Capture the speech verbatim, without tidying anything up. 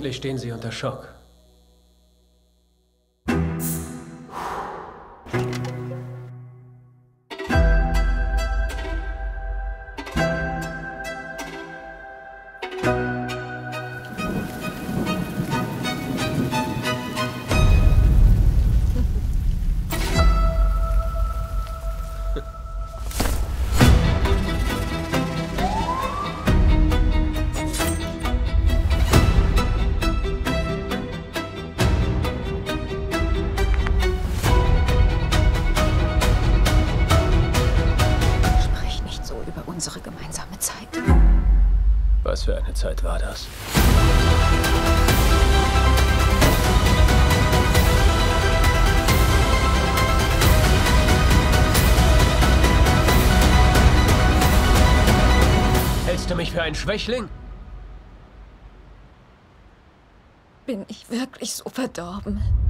Vermutlich stehen Sie unter Schock. Unsere gemeinsame Zeit. Was für eine Zeit war das? Hältst du mich für einen Schwächling? Bin ich wirklich so verdorben?